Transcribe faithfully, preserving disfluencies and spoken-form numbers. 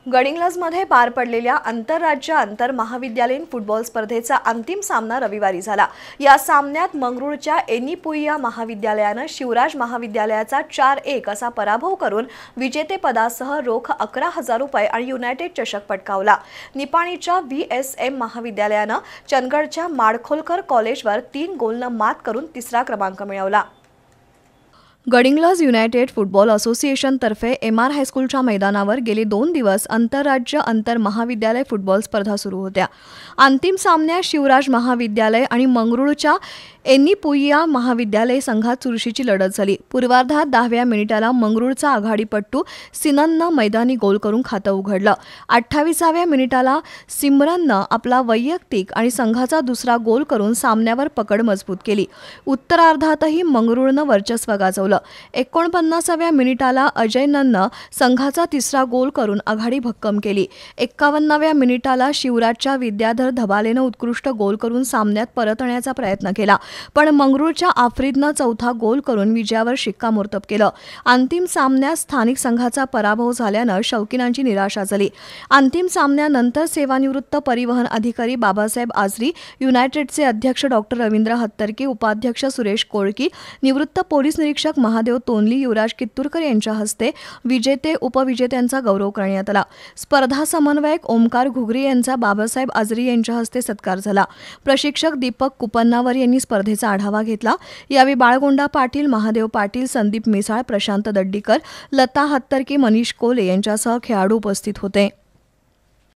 गडिंग्लजमध्ये पार पडलेल्या आंतरराज्य आंतर महाविद्यालयीन फुटबॉल स्पर्धेचा अंतिम सामना रविवारी झाला। या सामन्यात मंगरुळच्या एनिपुईया महाविद्यालयाने शिवराज महाविद्यालयाचा चार एक असा पराभव करून विजेतेपदासह रोख अकरा हजार रुपये आणि युनायटेड चषक पटकावला। निपाणीच्या व्ही एस एम महाविद्यालयाने चंदगडच्या माडखोलकर कॉलेजवर तीन गोलने मात करून तिसरा क्रमांक मिळवला। गडिंग्लज युनायटेड फुटबॉल असोसिएशन तर्फे एम आर हायस्कूलच्या मैदानावर गेले दोन दिवस आंतरराज्य आंतर महाविद्यालय फुटबॉल स्पर्धा सुरू होत्या। अंतिम सामन्यात शिवराज महाविद्यालय आणि मंगरुळच्या एनिपुईया महाविद्यालय संघात चुरशीची लढत झाली। पूर्वार्धात दहाव्या मिनिटाला मंगरुळचा आघाडीपट्टू सिनननं मैदानी गोल करून खातं उघडलं। अठ्ठावीसाव्या मिनिटाला सिमरननं आपला वैयक्तिक आणि संघाचा दुसरा गोल करून सामन्यावर पकड मजबूत केली। उत्तरार्धातही मंगरुळनं वर्चस्व गाजवलं। एकोणपन्नासाव्या मिनिटाला अजयननं संघाचा तिसरा गोल करून आघाडी भक्कम केली। एक्कावन्नाव्या मिनिटाला शिवराजच्या विद्याधर धबालेनं उत्कृष्ट गोल करून सामन्यात परतण्याचा प्रयत्न केला, पण मंगरुळच्या आफ्रिदनं चौथा गोल करून विजयावर शिक्कामोर्तब केलं। अंतिम सामन्यात स्थानिक संघाचा पराभव झाल्यानं शौकीनांची निराशा झाली। अंतिम सामन्यानंतर सेवानिवृत्त परिवहन अधिकारी बाबासाहेब आजरी, युनायटेडचे अध्यक्ष डॉक्टर रवींद्र हत्तरके, उपाध्यक्ष सुरेश कोळकी, निवृत्त पोलीस निरीक्षक महादेव तोनली, युवराज कित्तूरकर यांच्या हस्ते विजेते उपविजेत्यांचा गौरव करण्यात आला। स्पर्धा समन्वयक ओमकार घुगरी यांचा बाबासाहेब आजरी यांच्या हस्ते सत्कार झाला। प्रशिक्षक दीपक कुपन्नावर यांनी स्पर्धेचा आढावा घेतला। यावेळी बाळगोंडा पाटील, महादेव पाटील, संदीप मिसाळ, प्रशांत दड्डीकर, लता हत्तरके, मनीष कोले यांच्यासह खेळाडू उपस्थित होते।